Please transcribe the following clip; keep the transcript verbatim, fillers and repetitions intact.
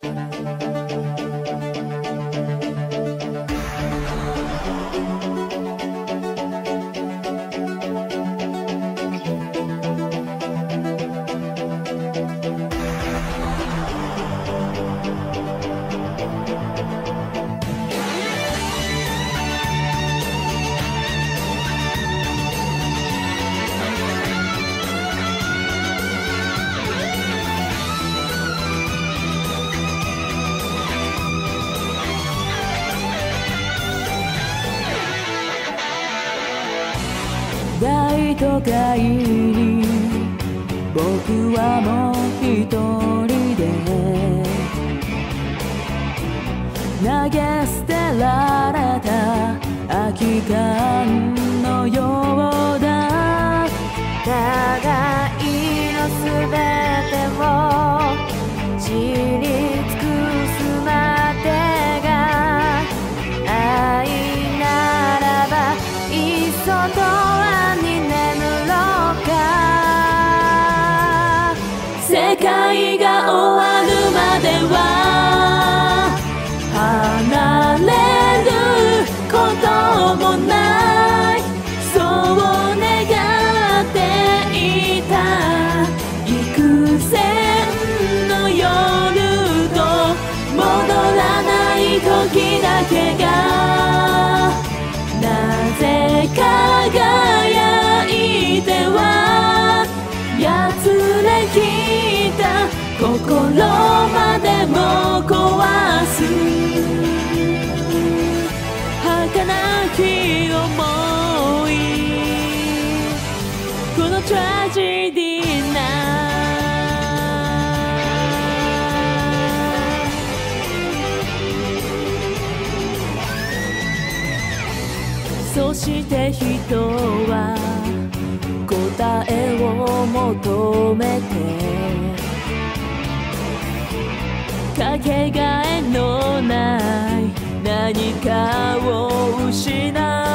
大都会に僕はもう一人で投げ捨てられた空き缶のようだ。 互いのすべてを知り尽くすまでが愛ならばいっそ永遠に眠ろうか。 世界が終わるまでは離れることもない、そう願っていた。幾千の夜と戻らない時だけがなぜ輝いてはやつれきた心までも壊す儚き想い、このトラジェディなそして人は答えを求めてかけがえのない何かを失う。